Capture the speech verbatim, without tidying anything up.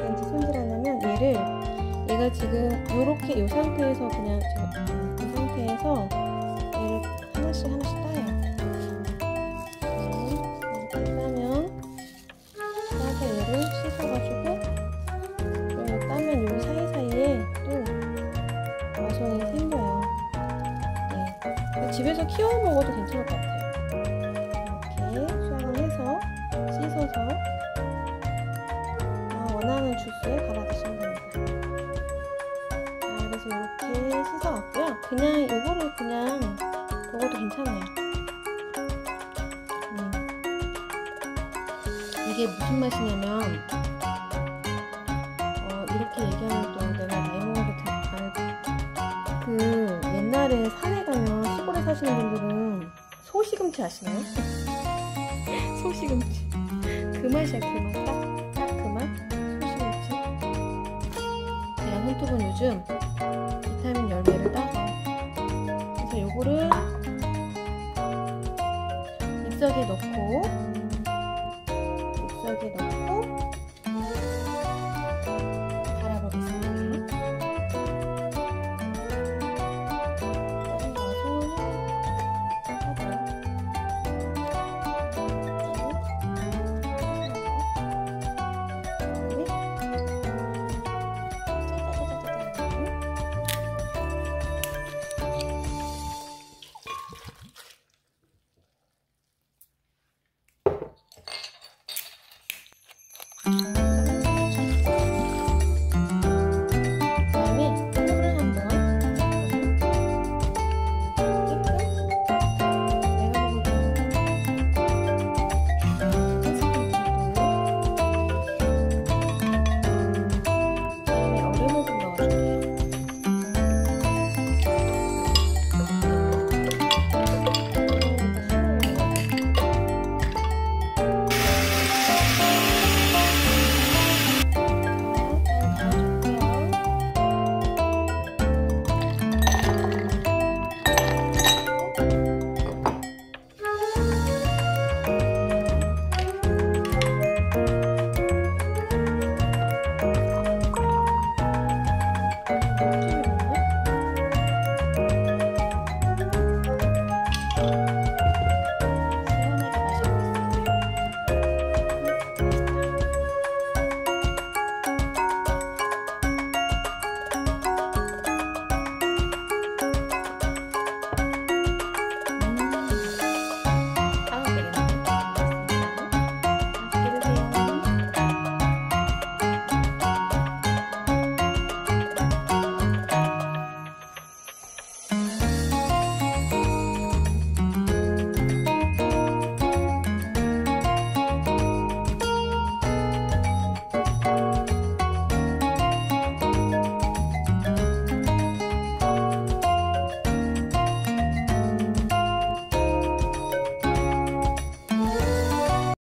이제 손질하냐면 얘를 얘가 지금 요렇게 이 상태에서 그냥 이 상태에서 얘를 하나씩 하나씩 따요. 이렇게 따면 따서 얘를 씻어가지고 그리고 따면 여기 사이사이에 또 와송이 생겨요. 네. 집에서 키워 먹어도 괜찮을 것 같아요. 이렇게 수확을 해서 씻어서 원하는 주스에 갈아 드시면 됩니다. 자, 그래서 이렇게 씻어왔고요. 그냥 요거를 그냥 먹어도 괜찮아요. 음. 이게 무슨 맛이냐면 어, 이렇게 얘기하면 또 내가 나이 먹어도 알고 그 옛날에 산에 가면 시골에 사시는 분들은 소시금치 아시나요? 소시금치 그 맛이야. 그 맛. 딱, 딱 그 맛. 제가 손톱은 요즘 비타민 열매를 따서 그래서 요거를 믹서기에 넣고